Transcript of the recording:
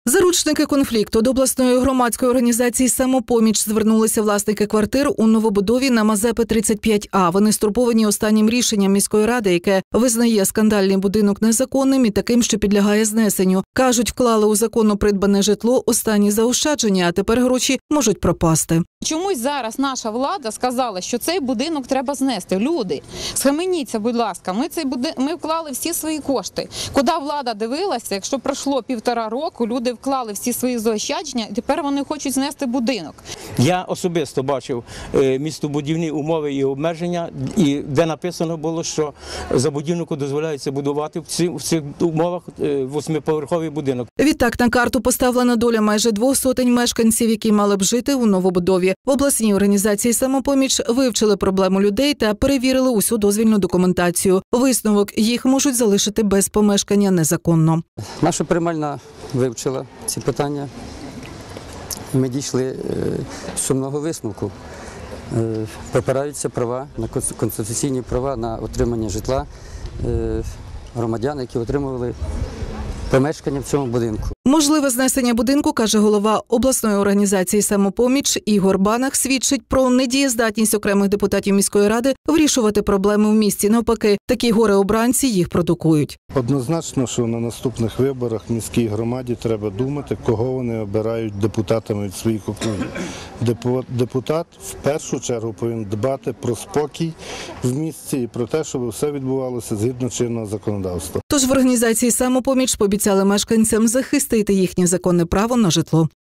Заручники конфлікту. До обласної громадської організації «Самопоміч» звернулися власники квартир у новобудові на Мазепи 35А. Вони стурбовані останнім рішенням міської ради, яке визнає скандальний будинок незаконним і таким, що підлягає знесенню. Кажуть, вклали у законно придбане житло останні заощадження, а тепер гроші можуть пропасти. Чомусь зараз наша влада сказала, що цей будинок треба знести. Люди, схаменіться, будь ласка, ми вклали всі свої кошти. Куди влада дивилася, якщо пройшло 1,5 року, люди вклали всі свої заощадження, і тепер вони хочуть знести будинок. Я особисто бачив містобудівні умови і обмеження, і де написано було, що забудівнику дозволяється будувати в цих умовах 8-поверховий будинок. Відтак на карту поставлена доля майже 200 мешканців, які мали б жити у новобудові. В обласній організації «Самопоміч» вивчили проблему людей та перевірили усю дозвільну документацію. Висновок – їх можуть залишити без помешкання незаконно. Наша приймальна вивчила ці питання. Ми дійшли сумного висновку. Попираються права, конституційні права на отримання житла громадян, які отримували помешкання в цьому будинку. Можливе знесення будинку, каже голова обласної організації «Самопоміч» Ігор Банах, свідчить про недієздатність окремих депутатів міської ради вирішувати проблеми в місті. Навпаки, такі горе-обранці їх продукують. Однозначно, що на наступних виборах міській громаді треба думати, кого вони обирають депутатами від своїх округів. Депутат в першу чергу повинен дбати про спокій в місті і про те, щоб все відбувалося згідно чинного законодавства. Тож в організації «Самопоміч» пообіцяли мешканцям захистити їхнє законне право на житло.